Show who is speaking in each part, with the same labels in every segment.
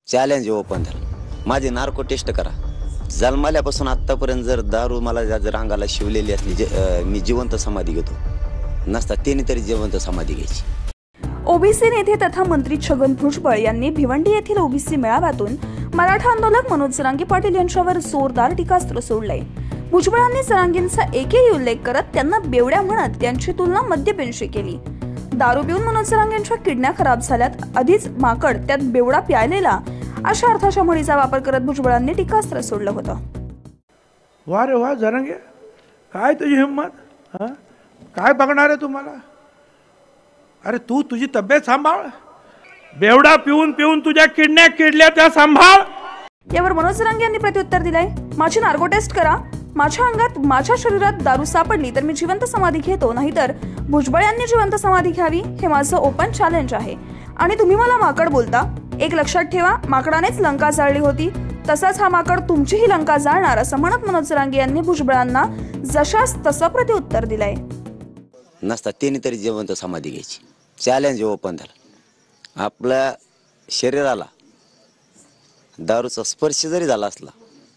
Speaker 1: Challenge open झालं. माझी narco taste करा. जन्मल्यापासून आत्तापर्यंत जर दारू मला जर अंगाला शिवलेली असली मी जिवंत समाधी घेतो. नसता त्याने तरी जिवंत समाधी घ्यायची.
Speaker 2: ओबीसी नेते तथा मंत्री छगन भुजबळ यांनी भिवंडी येथील ओबीसी मेळाव्यातून मराठा आंदोलक मनोज जरांगे पाटील यांच्यावर जोरदार टीकास्त्र सोडले. भुजबळांनी जरांगेंचा एकही उल्लेख करत त्यांना बेवड्या म्हणत त्यांची तुलना मद्यपेंशी केली. दारू पिऊन मनोज जरांगेंच्या किडन्या खराब झाल्यात, आधीच माकड त्यात बेवडा प्यायलेला, अशा अर्थाच्या म्हणीचा वापर करत भुजबळांनी टीकास्त्र सोडलं होतं.
Speaker 3: वा रे वा जरांगे, काय तुझी हिंमत, काय बघणार आहे तुम्हाला? अरे तू तुझी तब्येत सांभाळ. बेवडा पिऊन पिऊन तुझ्या किडन्या किडल्या त्या सांभाळ.
Speaker 2: यावर मनोज जरांगे यांनी प्रत्युत्तर दिलंय. माझी नार्को टेस्ट करा. माझ्या अंगात माझ्या शरीरात दारू सापडली तर मी जिवंत समाधी घेतो, नाहीतर भुजबळ यांनी जिवंत समाधी घ्यावी. हे माझं ओपन चॅलेंज आहे. आणि तुम्ही मला माकड बोलता. एक लक्षात ठेवा, माकडानेच लंका जाळली होती, तसाच हा माकड तुमचीही लंका जाळणार, असं म्हणत मनोज जरांगे यांनी भुजबळांना जशास तसं प्रत्युत्तर दिलंय.
Speaker 1: नसता त्याने तरी जिवंत समाधी घ्यायची. चॅलेंज ओपन झालं. आपल्या शरीराला दारूचा स्पर्श जरी झाला असला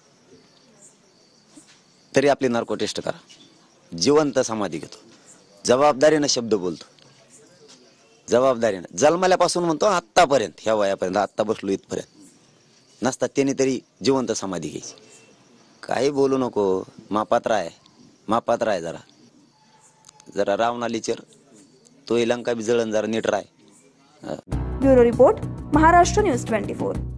Speaker 1: तरी आपली नार्को टेस्ट करा. जिवंत समाधी घेतो. जबाबदारीनं शब्द बोलतो. जबाबदारीनं जन्मल्यापासून म्हणतो आत्तापर्यंत, ह्या वयापर्यंत, आत्ता बसलो इथपर्यंत. नसता त्याने तरी जिवंत समाधी घ्यायची. काही बोलू नको. मापात्र आहे जरा. जरा रावणाली चर तो लंका बी जळण, जरा नीट राय.
Speaker 2: Bureau report, Maharashtra news 24.